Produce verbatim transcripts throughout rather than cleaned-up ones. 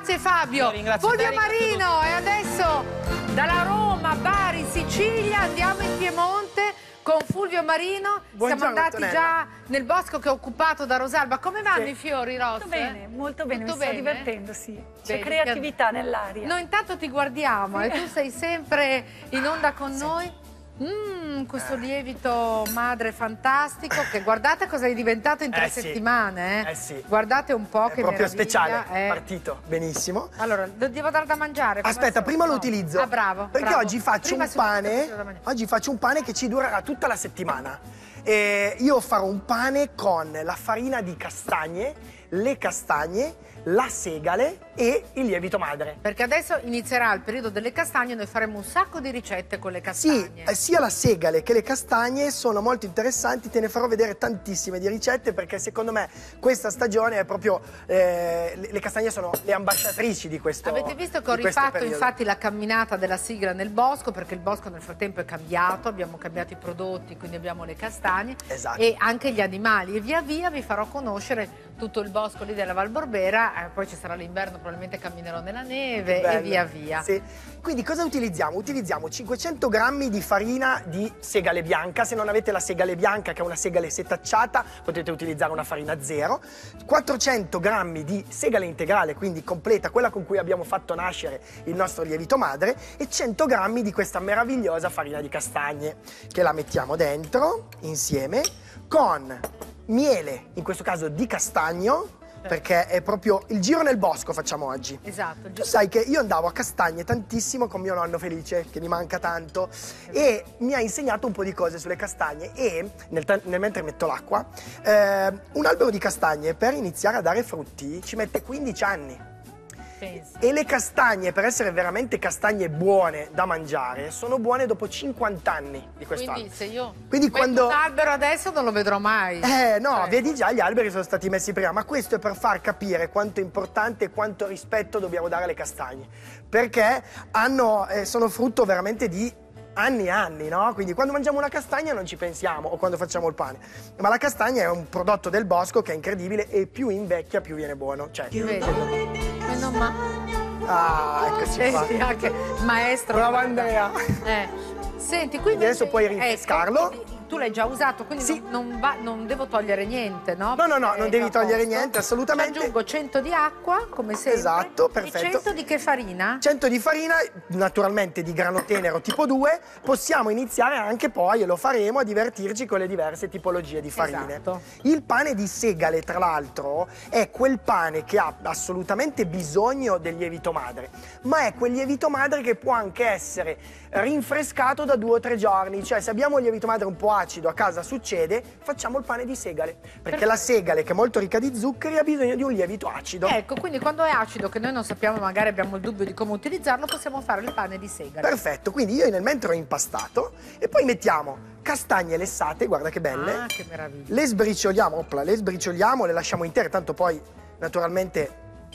Grazie Fabio. Fulvio Marino e adesso dalla Roma, Bari, Sicilia andiamo in Piemonte con Fulvio Marino. Buongiorno, Siamo andati Antonella. già nel bosco che è occupato da Rosalba. Come vanno Sì. i fiori, Ros? Molto bene, molto bene, Tutto mi sto bene? divertendo, sì. C'è Vedi, creatività nell'aria. Noi intanto ti guardiamo e tu sei sempre in onda con noi. Mmm, questo lievito madre fantastico che guardate cosa è diventato in tre Eh sì. settimane. Eh? Eh sì. Guardate un po' È che proprio meraviglia, speciale, eh. partito, benissimo. Allora, lo devo dare da mangiare? come Aspetta, al prima lo solito? No. utilizzo. Ah, bravo. Perché bravo. oggi faccio Prima un subito pane. questo da mangiare. Oggi faccio un pane che ci durerà tutta la settimana. E io farò un pane con la farina di castagne, le castagne, la segale e il lievito madre. Perché adesso inizierà il periodo delle castagne, noi faremo un sacco di ricette con le Sì, castagne. eh, sia la segale che le castagne sono molto interessanti, te ne farò vedere tantissime di ricette perché secondo me questa stagione è proprio, eh, le, le castagne sono le ambasciatrici di questo Avete visto che ho di questo rifatto periodo. infatti la camminata della sigla nel bosco, perché il bosco nel frattempo è cambiato, abbiamo cambiato i prodotti, quindi abbiamo le castagne Esatto. e anche gli animali e via via vi farò conoscere tutto il bosco lì della Val Borbera, eh, poi ci sarà l'inverno, probabilmente camminerò nella neve Bello. e via via. Sì. Quindi cosa utilizziamo? Utilizziamo cinquecento grammi di farina di segale bianca. Se non avete la segale bianca, che è una segale setacciata, potete utilizzare una farina zero. quattrocento grammi di segale integrale, quindi completa, quella con cui abbiamo fatto nascere il nostro lievito madre, e cento grammi di questa meravigliosa farina di castagne, che la mettiamo dentro insieme con miele, in questo caso di castagno, perché è proprio il giro nel bosco facciamo oggi. Esatto. Tu sai che io andavo a Castagne tantissimo con mio nonno Felice, che mi manca tanto, e mi ha insegnato un po' di cose sulle castagne e, nel, nel mentre metto l'acqua, eh, un albero di castagne per iniziare a dare frutti ci mette quindici anni. Pensa. E le castagne, per essere veramente castagne buone da mangiare, sono buone dopo cinquanta anni di questo Quindi se io Quindi metto quando... un albero adesso non lo vedrò mai. Eh no, Cioè. vedi già gli alberi sono stati messi prima, ma questo è per far capire quanto è importante e quanto rispetto dobbiamo dare alle castagne, perché hanno, eh, sono frutto veramente di anni e anni, no? Quindi quando mangiamo una castagna non ci pensiamo, o quando facciamo il pane, ma la castagna è un prodotto del bosco che è incredibile e più invecchia più viene buono, cioè... Vedi? Meno ma... Ah, eccoci qua. Senti, anche maestro. Bravo Andrea. Eh. Senti, quindi Adesso puoi ecco, rinfrescarlo. quindi tu l'hai già usato, quindi Sì. non, non, va, non devo togliere niente, no? No, no, no, Perché non è devi a togliere posto. niente, assolutamente. Ci aggiungo cento di acqua, come sempre. Esatto, perfetto. E cento di che farina? cento di farina, naturalmente di grano tenero tipo due, possiamo iniziare anche poi, e lo faremo, a divertirci con le diverse tipologie di farine. Esatto. Il pane di segale, tra l'altro, è quel pane che ha assolutamente bisogno del lievito madre, ma è quel lievito madre che può anche essere rinfrescato da due o tre giorni, cioè se abbiamo un lievito madre un po' acido a casa succede, facciamo il pane di segale, perché Perfetto. la segale, che è molto ricca di zuccheri, ha bisogno di un lievito acido. Ecco, quindi quando è acido, che noi non sappiamo, magari abbiamo il dubbio di come utilizzarlo, possiamo fare il pane di segale. Perfetto, quindi io nel mentre ho impastato e poi mettiamo castagne lessate, guarda che belle. Ah, che meraviglia. Le sbricioliamo, opla, le sbricioliamo, le lasciamo intere, tanto poi naturalmente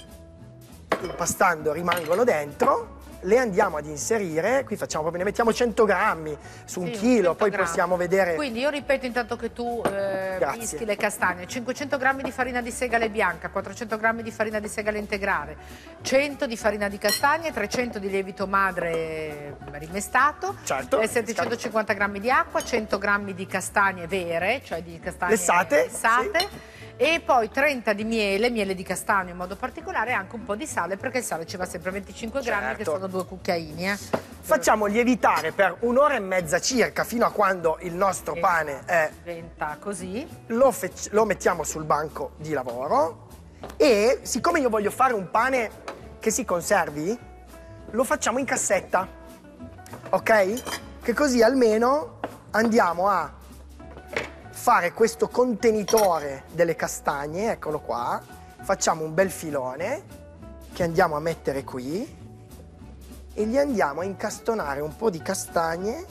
impastando rimangono dentro. Le andiamo ad inserire, qui facciamo proprio, ne mettiamo cento grammi su un Sì, chilo, cento poi grammi. possiamo vedere... Quindi io ripeto intanto che tu eh, Grazie. mischi le castagne: cinquecento grammi di farina di segale bianca, quattrocento grammi di farina di segale integrale, cento di farina di castagne, trecento di lievito madre rimestato, Certo. e settecentocinquanta grammi di acqua, cento grammi di castagne vere, cioè di castagne Lessate, lessate, sì. E poi trenta di miele, miele di castagno in modo particolare, e anche un po' di sale, perché il sale ci va sempre venticinque grammi, Certo. che sono due cucchiaini. Eh. Facciamo lievitare per un'ora e mezza circa, fino a quando il nostro pane è... Diventa così. Lo, lo mettiamo sul banco di lavoro e, siccome io voglio fare un pane che si conservi, lo facciamo in cassetta, ok? Che così almeno andiamo a fare questo contenitore delle castagne, eccolo qua, facciamo un bel filone che andiamo a mettere qui e gli andiamo a incastonare un po' di castagne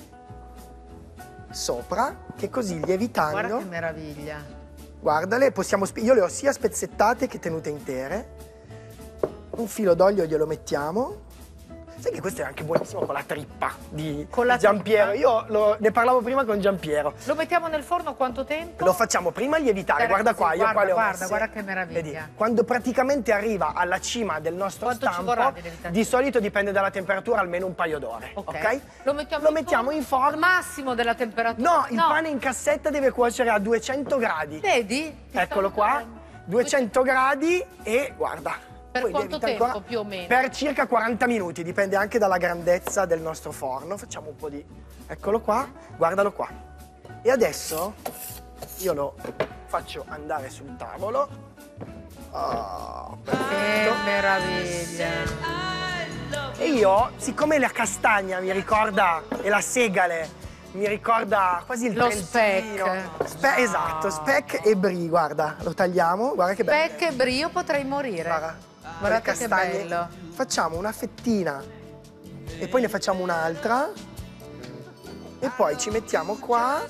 sopra, che così lievitando... Guarda che meraviglia. Guardale, possiamo, io le ho sia spezzettate che tenute intere. Un filo d'olio glielo mettiamo. Sai che questo è anche buonissimo con la trippa di Con la Giampiero. trippa? Io lo- ne parlavo prima con Giampiero. Lo mettiamo nel forno quanto tempo? Lo facciamo prima lievitare, guarda qua, io guarda, qua le ho guarda, messe. guarda che meraviglia. Vedi, quando praticamente arriva alla cima del nostro Quanto ci stampo, vorrà di lievitazione? di solito dipende dalla temperatura, almeno un paio d'ore, Ok. ok? Lo mettiamo, Lo in, mettiamo forno? in forno. Massimo della temperatura? No, il pane in cassetta deve cuocere a duecento gradi. Vedi? Ti Eccolo stavo qua, dicendo. duecento gradi e guarda. Per poi quanto lievita tempo, ancora più o meno? Per circa quaranta minuti, dipende anche dalla grandezza del nostro forno. Facciamo un po' di... Eccolo qua, guardalo qua. E adesso io lo faccio andare sul tavolo. Oh, Che perfetto. meraviglia. E io, siccome la castagna mi ricorda, e la segale, mi ricorda quasi il Lo Trentino. speck. Spe- esatto, speck e brie, guarda, lo tagliamo, guarda che bello. Speck e brie, io potrei morire. Guarda, Guardate le che castagne. bello. Facciamo una fettina e poi ne facciamo un'altra e poi ci mettiamo qua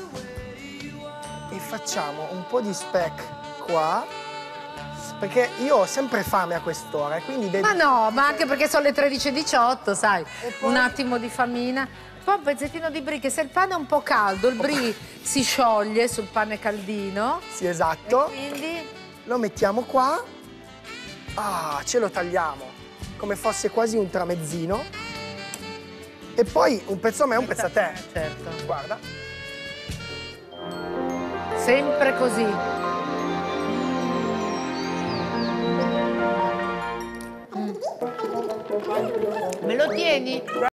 e facciamo un po' di speck qua, perché io ho sempre fame a quest'ora, quindi vedi... Ma no, ma anche perché sono le tredici e diciotto, sai, poi- un attimo di famina. Poi un pezzettino di brie, che se il pane è un po' caldo, il brie si scioglie sul pane caldino. Sì, esatto. E quindi Lo mettiamo qua. Ah, ce lo tagliamo come fosse quasi un tramezzino. E poi un pezzo a me e un pezzo a te. certo. Guarda. Sempre così. Mm. Me lo tieni?